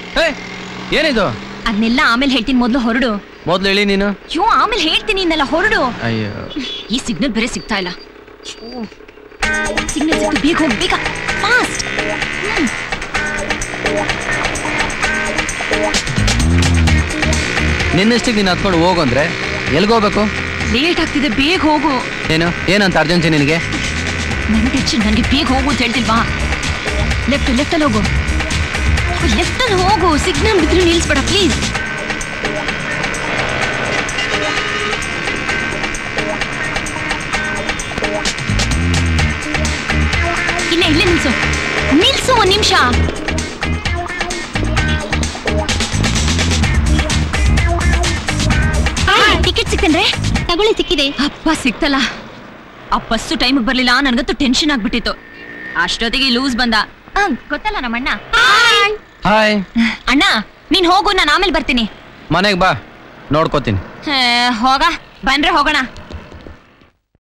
ಏನಿದು? ಅದನ್ನೆಲ್ಲ ಆಮೇಲೆ ಹೇಳ್ತೀನಿ, ಮೊದಲು ಹೊರಡು. ಮೊದಲು ಹೇಳಿ ನೀನು. ಅಯ್ಯೋ ಆಮೇಲೆ ಹೇಳ್ತೀನಿ, ಇನ್ನೆಲ್ಲ ಹೊರಡು. ಅಯ್ಯೋ ಈ ಸಿಗ್ನಲ್ ಬೇರೆ ಸಿಗ್ತಾ ಇಲ್ಲ. ಸಿಗ್ನಲ್ ಸಿಕ್ತು, ಬೇಗ ಹೋಗಿ, ಬೇಗ ಫಾಸ್ಟ್. ನಿನ್ನಷ್ಟಕ್ಕೆ ನೀನು ಹತ್ಕೊಂಡು ಹೋಗು ಅಂದ್ರೆ ಎಲ್ಗೋಗ್ಬೇಕು? ಲೇಟ್ ಆಗ್ತಿದೆ, ಬೇಗ ಹೋಗು. ಏನಂತ ಅರ್ಜೆನ್ಸಿ ನಿನಗೆ? ನನ್ನ ಟೆನ್ಷನ್, ನನಗೆ ಬೇಗ ಹೋಗು ಅಂತ ಹೇಳ್ತಿಲ್ವಾ? ಲೆಫ್ಟಲ್ಲಿ ಹೋಗು, ಲೆಫ್ಟಲ್ಲಿ ಹೋಗು. ಸಿಗ್ನಲ್ ಬಿದ್ರೆ ನಿಲ್ಸ್ಬೇಡ ಪ್ಲೀಸ್. ಇಲ್ಲೇ ನಿಲ್ಸು, ಒಂದ್ ನಿಮಿಷ. ಟಿಕೆಟ್ ಸಿಕ್ತೇನ್ರೆ? ತಗೊಳ್ಳಿ, ಸಿಕ್ಕಿದೆ. ಅಪ್ಪ ಸಿಕ್ತಲ್ಲ. ಆ ಬಸ್ಸು ಟೈಮಿಗೆ ಬರ್ಲಿಲ್ಲ, ನನ್ಗಂತೂ ಟೆನ್ಷನ್ ಆಗ್ಬಿಟ್ಟಿತ್ತು. ಅಷ್ಟೊತ್ತಿಗೆ ಲೂಸ್ ಬಂದ. ಗೊತ್ತಲ್ಲ ನಮ್ಮಣ್ಣ. ಹಾಯ್ ಅಣ್ಣ, ನೀನ್ ಹೋಗು, ನಾನು ಆಮೇಲೆ ಬರ್ತೀನಿ. ಮನೆಗೆ ಬಾ, ನೋಡ್ಕೋತೀನಿ. ಹೋಗ, ಬಂದ್ರೆ ಹೋಗೋಣ.